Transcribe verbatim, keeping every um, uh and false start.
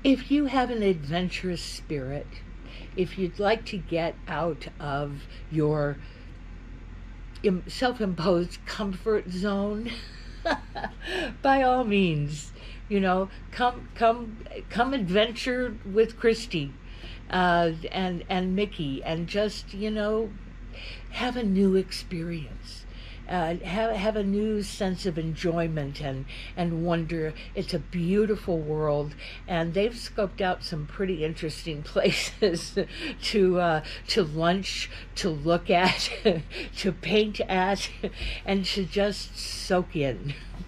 If you have an adventurous spirit, if you'd like to get out of your self-imposed comfort zone, by all means, you know, come come come adventure with Christi uh, and and Mickey, and just, you know, have a new experience. Uh, have have a new sense of enjoyment and and wonder. It's a beautiful world, and they've scoped out some pretty interesting places to uh, to lunch, to look at, to paint at, and to just soak in.